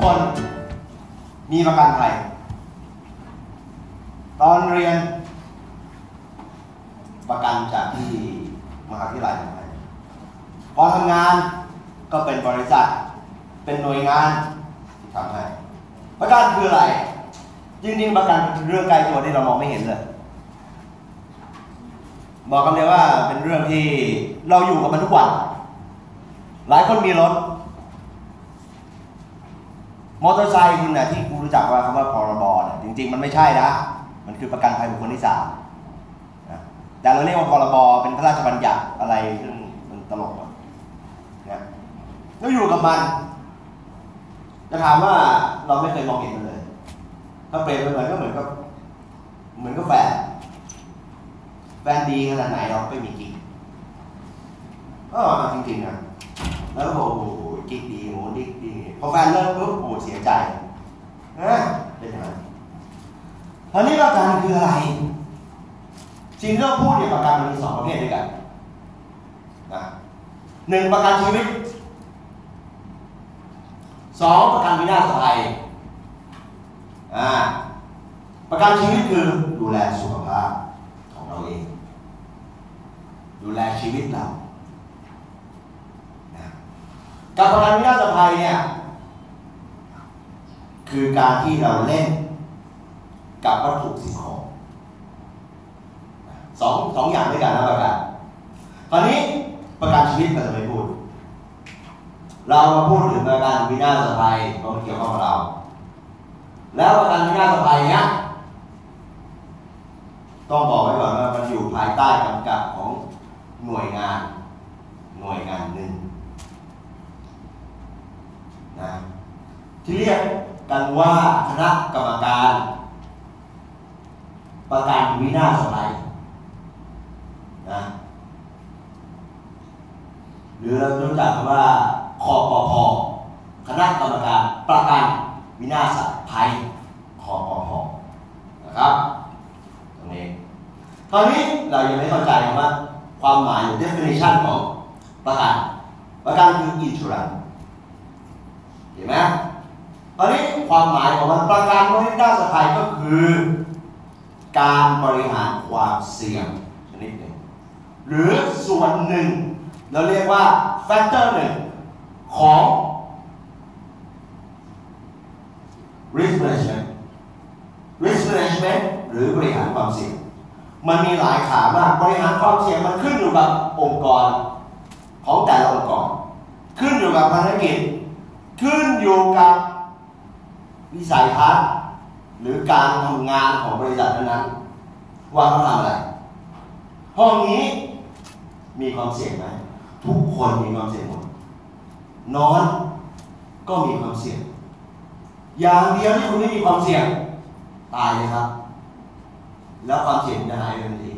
คนมีประกันภัยตอนเรียนประกันจากที่มหาวิทยาลัยพอทำงานก็เป็นบริษัทเป็นหน่วยงานที่ทำให้ประกันคืออะไรจริงๆประกันเป็นเรื่องไกลตัวที่เรามองไม่เห็นเลยบอกกันเลยว่าเป็นเรื่องที่เราอยู่กับมันทุกวันหลายคนมีรถมอเตอร์ไซค์คุณเนี่ยที่คุณรู้จักว่าคำว่าพรบเนี่ยจริงๆมันไม่ใช่นะมันคือประกันภัยบุคคลที่สามนะแต่เราเรียกว่าพรบเป็นพระราชบัญญัติอะไรซึ่งมันตลกนะแล้วอยู่กับมันจะถามว่าเราไม่เคยมองเห็นมันเลยถ้าเปรียบเหมือนก็เหมือนกับแฟนดีขนาดไหนเราไม่มีกิ๊กจริงๆนะแล้วโอ้โหกิ๊กดีโหกิ๊กดีพอแฟนเลิกปุ๊บโอ้เสียใจนะเป็นยังไงตอนนี้ประกันคืออะไรสิ่งที่เราพูดเนี่ยประกันมันมีสองประเภทด้วยกันนะหนึ่งประกันชีวิตสองประกันวินาศภัยประกันชีวิตคือดูแลสุขภาพของเราเองดูแลชีวิตเรากับประกันวินาศภัยเนี่ยคือการที่เราเล่นกับวัตถุสิ่งของสองอย่างด้วยกันนะประกันคราวนี้ประกันชีวิตเราจะไม่พูดเรามาพูดถึงประกันวินาศภัยเพราะมันเกี่ยวข้องกับเราแล้วประกันวินาศภัยเนี้ยต้องบอกไว้ก่อนว่ามันอยู่ภายใต้กำกับของหน่วยงานหนึ่งนะที่เรียกกันว่าคณะกรรมการประกันวินาศภัยนะหรือเรารู้จักคำว่าคปภ.คณะกรรมการประกันวินาศภัยคปภ.นะครับตรงนี้คราวนี้เรายังไม่เข้าใจว่าความหมายหรือ definition ของประกันคือ insurance เห็นไหมตอนนี้ความหมายของมันประกันวินาศภัยก็คือการบริหารความเสี่ยงชนิดหนึ่งหรือส่วนหนึ่งเราเรียกว่า factor หนึ่งของ risk management หรือบริหารความเสี่ยงมันมีหลายขามากบริหารความเสี่ยงมันขึ้นอยู่กับองค์กรของแต่ละองค์กรขึ้นอยู่กับภารกิจขึ้นอยู่กับวิสัยทัศน์หรือการทำงานของบริษัทนั้นๆว่าเขาทำอะไรห้องนี้มีความเสี่ยงไหมทุกคนมีความเสี่ยงหมดนอนก็มีความเสี่ยงอย่างเดียวที่คุณไม่มีความเสี่ยงตายเลยครับแล้วความเสี่ยงจะหายไปทันที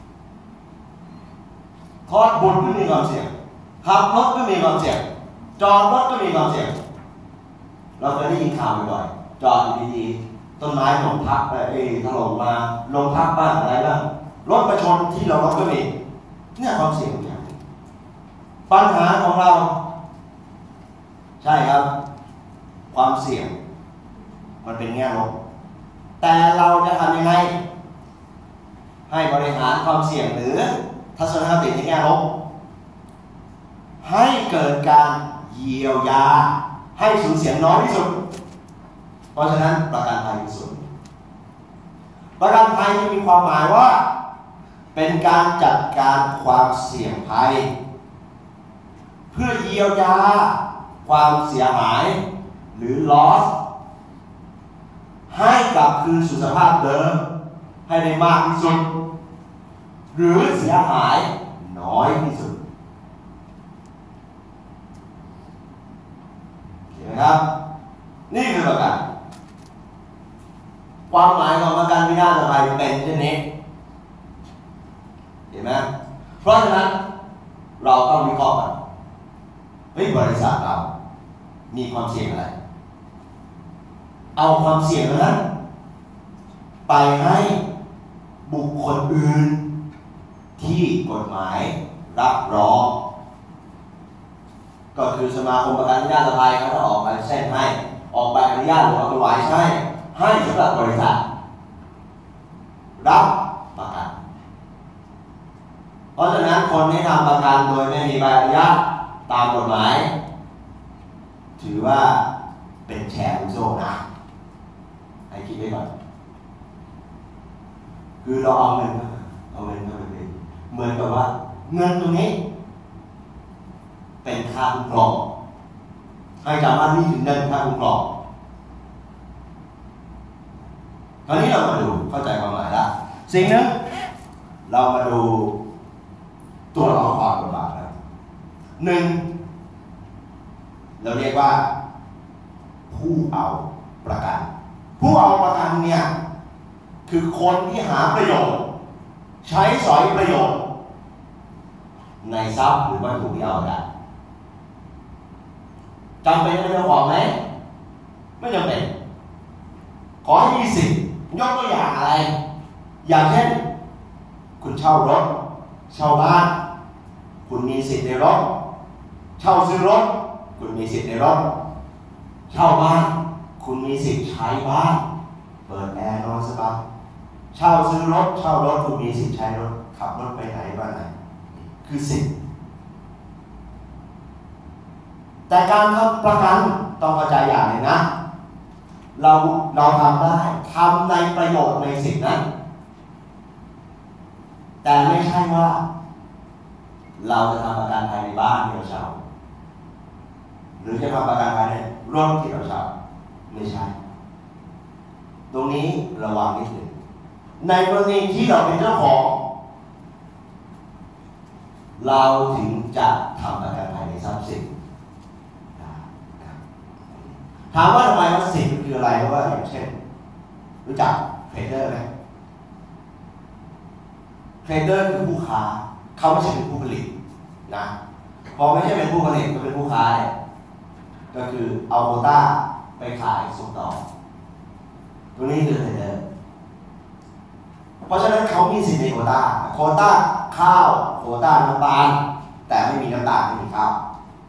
ทอดบุญก็มีความเสี่ยงขับรถก็มีความเสี่ยงจอดรถก็มีความเสี่ยงเราเคยได้ยินข่าวบ่อยๆจอดอยู่ดีๆต้นไม้ลงทับถล่มมาลงทับบ้างอะไรบ้างรถมาชนที่เราก็มีเนี่ยความเสี่ยงอย่างปัญหาของเราใช่ครับความเสี่ยงมันเป็นแง่ลบแต่เราจะทำยังไงให้บริหารความเสี่ยงหรือทัศนคติในแง่ลบให้เกิดการเยียวยาให้สูญเสียน้อยที่สุดเพราะฉะนั้นประกันภัยคือส่วนประกันภัยจะมีความหมายว่าเป็นการจัดการความเสี่ยงภัยเพื่อเยียวยาความเสียหายหรือ loss ให้กลับคืนสู่สภาพเดิมให้ได้มากที่สุดหรือเสียหายน้อยที่สุดเห็นไหมครับนี่คือประกันความหมายของประกันวินาศภัยเป็นเช่นนี้เห็นไหมเพราะฉะนั้นเราต้องวิเคราะห์กันบริษัทเรามีความเสี่ยงอะไรเอาความเสี่ยงนั้นไปให้บุคคลอื่นที่กฎหมายรับรองก็คือสมาคมประกันวินาศภัยเขาจะออกไลเซนส์ให้ออกใบอนุญาตหรือออกตัวไว้ใช่ให้สำหรับบริษัทรับประกันเพราะฉะนั้นคนที่ทำประกันโดยไม่มีใบอนุญาตตามกฎหมายถือว่าเป็นแชร์ลูกโซ่นะให้คิดไว้ก่อนคือเราเอาเงินมาเป็นเหมือนกับว่าเงินตรงนี้เป็นค่าคุ้มครองให้จำว่านี่คือเงินค่าคุ้มครองคราวนี้เรามาดูเข้าใจความหมายแล้วสิ่งหนึ่งเรามาดูตัวละครบทบาทนะหนึ่งเราเรียกว่าผู้เอาประกันผู้เอาประกันเนี่ยคือคนที่หาประโยชน์ใช้สอยประโยชน์ในทรัพย์หรือวัตถุที่เอาได้จำเป็นต้องเจ้าของไหมไม่จำเป็นขอให้มีสิทธิ์ยกตัวอย่างอะไรอย่างเช่นคุณเช่ารถเช่าบ้านคุณมีสิทธิ์ในรถเช่าซื้อรถคุณมีสิทธิ์ในรถเช่าบ้านคุณมีสิทธิ์ใช้บ้านเปิดแอร์นอนสบายเช่าซื้อรถเช่ารถคุณมีสิทธิ์ใช้รถขับรถไปไหนมาไหนคือสิทธิ์แต่การทำประกันต้องเข้าใจอย่างหนึ่งนะเราทำได้ทำในประโยชน์ในสิทธินั้นแต่ไม่ใช่ว่าเราจะทำประกันภายในบ้านที่เราเช่าหรือจะทำประกันภายในรถที่เราเช่าไม่ใช่ตรงนี้ระวังนิดหนึ่งในกรณีที่เราเป็นเจ้าของเราถึงจะทำประกันภายในทรัพย์สินถามว่าทำไมว่าสิทธิ์คืออะไรเพราะว่าอย่างเช่นรู้จักเทรดเดอร์ไหมเทรดเดอร์คือผู้ค้าเขาไม่ใช่เป็นผู้ผลิตนะพอไม่ใช่เป็นผู้ผลิตก็เป็นผู้ค้าก็คือเอาโควต้าไปขายส่งต่อตัวนี้คือเทรดเดอร์เพราะฉะนั้นเขามีสิทธิ์ในโควต้าข้าวโควต้าน้ำตาลแต่ไม่มีน้ำตาลไม่มีข้าว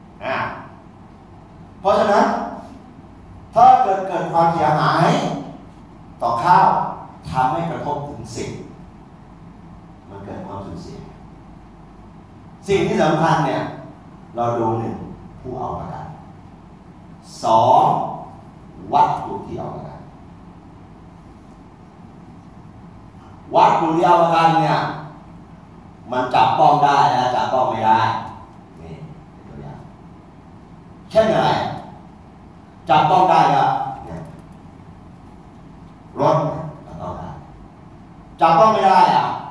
เพราะฉะนั้นถ้าเกิดความเสียหายต่อข้าวทำให้กระทบถึงสิทธิ์มันเกิดความสูญเสียสิ่งที่สำคัญเนี่ยเราดูหนึ่งผู้เอาประกันสองวัตถุที่เอาประกันวัตถุที่เอาประกันเนี่ยมันจับต้องได้และจับต้องไม่ได้นี่เป็นตัวอย่างเช่นอะไรจับต้องได้ก็รถจับต้องได้จับต้องไม่ได้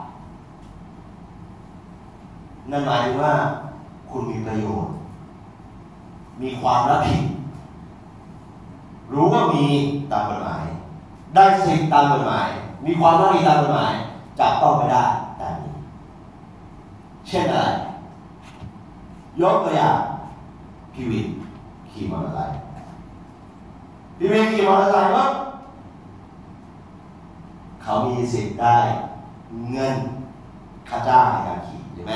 นั่นหมายถึงว่าคุณมีประโยชน์มีความรับผิดรู้ว่ามีตามกฎหมายได้สิทธิตามกฎหมายมีความรับผิดตามกฎหมายจับต้องไม่ได้แต่นี้เช่นอะไรยกตัวอย่างพี่วินขี่มอเตอร์ไซค์พี่วินขี่มอเตอร์ไซค์ว่าเขามีสิทธิ์ได้เงินค่าจ้างในการขี่ใช่ไหม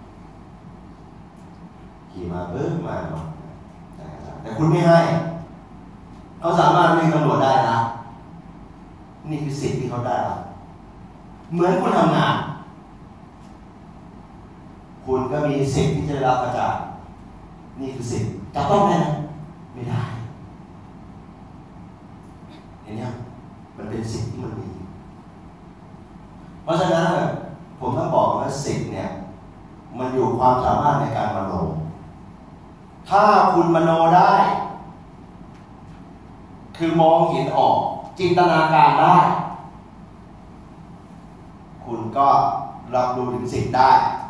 ขี่มามาแต่คุณไม่ให้เขาสามารถเรียกตำรวจได้นะนี่คือสิทธิ์ที่เขาได้เหมือนคุณทำงานคุณก็มีสิทธิ์ที่จะได้รับค่าจ้างนี่คือสิทธิ์จะต้องได้นะไม่ได้เห็นยังมันเป็นสิทธิ์ที่มันมีเพราะฉะนั้นผมต้องบอกว่าสิทธิ์เนี่ยมันอยู่ความสามารถในการมโนถ้าคุณมโนได้คือมองเห็นออกจินตนาการได้คุณก็รับรู้ถึงสิทธิ์ได้